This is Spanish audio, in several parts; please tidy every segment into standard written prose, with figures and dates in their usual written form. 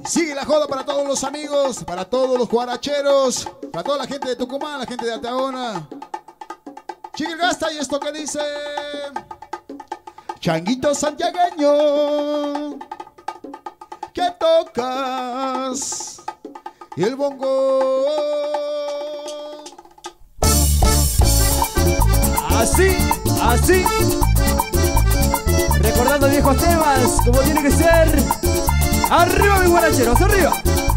Sigue la joda para todos los amigos, para todos los guaracheros, para toda la gente de Tucumán, la gente de Altaona. Chiqui Gasta, y esto que dice: Changuito santiagueño, que tocas y el bongo. Así, así. Recordando viejos temas, como tiene que ser. ¡Arriba, mis guaracheros! ¡Arriba!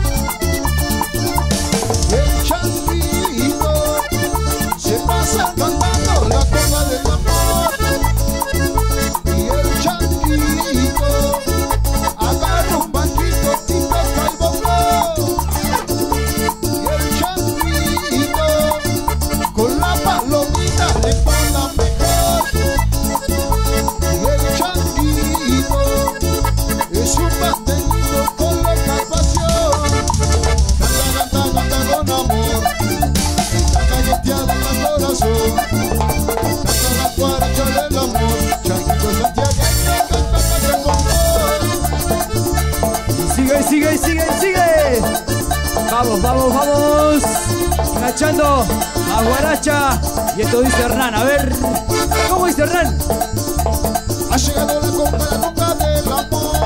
El changuito se pasa cantando la conga del amor. Y el changuito agarra un banquito y toca el bongo. Y el changuito con la palomita le pone mejor. Y el changuito es un mantenido con loca pasión. Canta, canta, canta con amor. Está cayeteado en el corazón. Canta la guaracha del amor. Changuito santiagueño, canta, canta con amor. Y sigue, sigue, sigue, sigue. Vamos, vamos, vamos. Enganchando a guaracha. Y esto dice Hernán. A ver, ¿cómo dice Hernán? Ha llegado la conga del amor.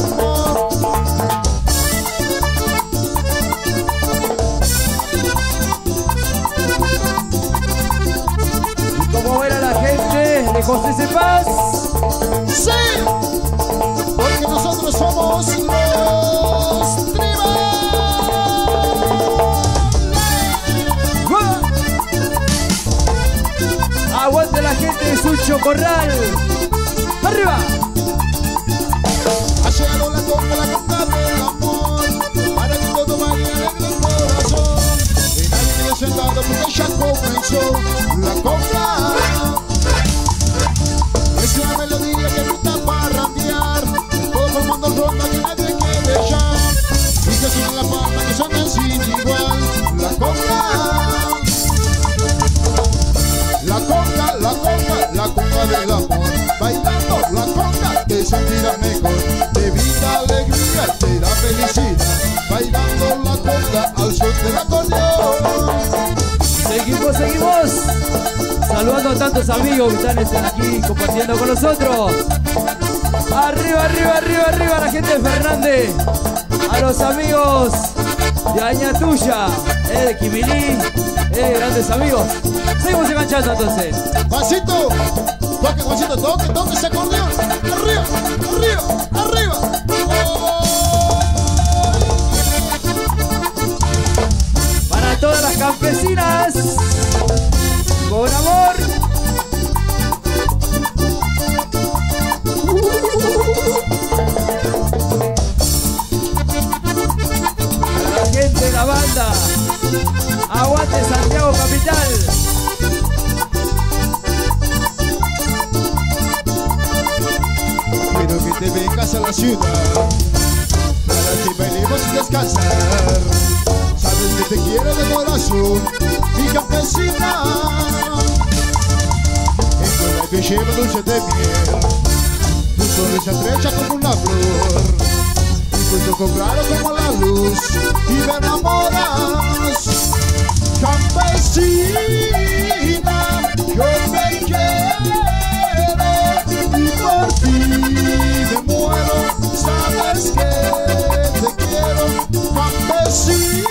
¿Y cómo baila la gente de José Cepaz? ¡Sí! Porque nosotros somos los tribales. Aguante la gente de Sucho Corral. ¡Arriba! Ha llegado la conga del amor, para que todo vaya en el corazón. Y nadie quede sentado porque ya comenzó la conga. Es una melodía que grita para randear, todo formando ronda que nadie quiere ya. Y que suena la palma, que suena sin igual, la conga. La conga, la conga, la conga del amor. Bailando la conga te sentirás mejor. De vida, alegría, te da felicidad. Bailando la conga al son del acordeón. Seguimos, seguimos. Saludando a tantos amigos que están aquí compartiendo con nosotros. Arriba, arriba, arriba, arriba la gente de Fernández. A los amigos de Añatuya, de Quimilí, grandes amigos. Seguimos enganchando entonces. Juancito, toque, Juancito, toque, toque ese acordeón. Arriba, arriba, arriba. Oh. Para todas las campesinas, con amor. Para la gente de la banda, aguante Santiago Capital. Quiero que te vengas a la ciudad para que bailemos y descansar. Sabes que te quiero de corazón, mi campesina. En tu labio lleva dulce de miel, tu sonrisa estrecha como una flor, y tus ojos claros como la luz, y me enamoras. Campesina, yo te quiero y por ti me muero. Sabes que te quiero, campesina.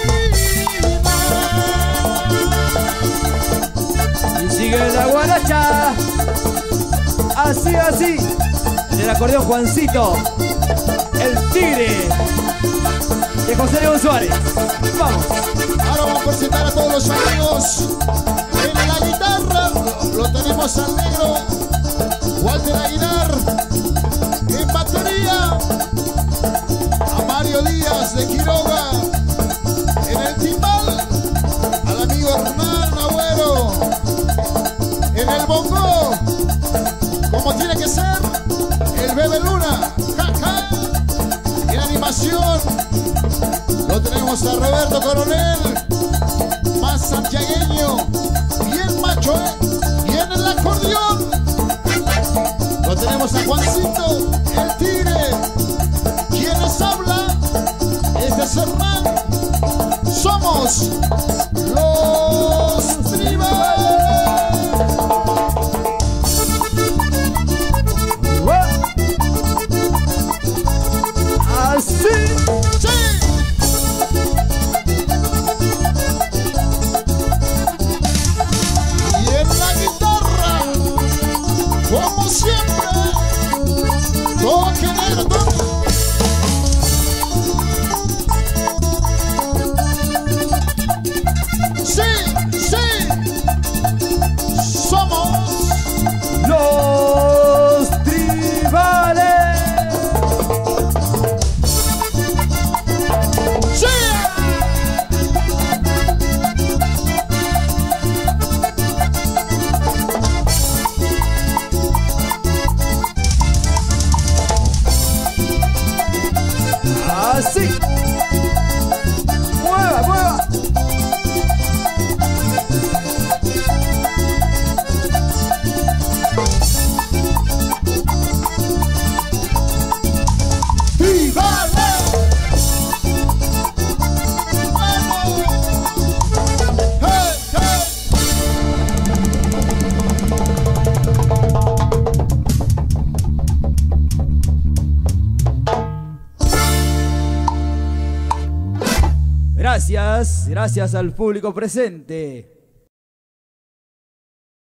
Y sigue la guaracha. Así, así. En el acordeón Juancito, el tigre de José León Suárez. Vamos. Ahora vamos a presentar a todos los amigos. En la guitarra lo tenemos al negro Walter Aguilar. En batería a Mario Díaz de Quiroga. En el timbal al amigo Hernán Agüero. En el bongo, como tiene que ser, el Bebe Luna. Ja, ja. En animación lo tenemos a Roberto Coronel, más santiagueño, bien macho, y en el acordeón lo tenemos a Juancito, el tigre. Quien les habla así. Mueva, mueva. Gracias al público presente.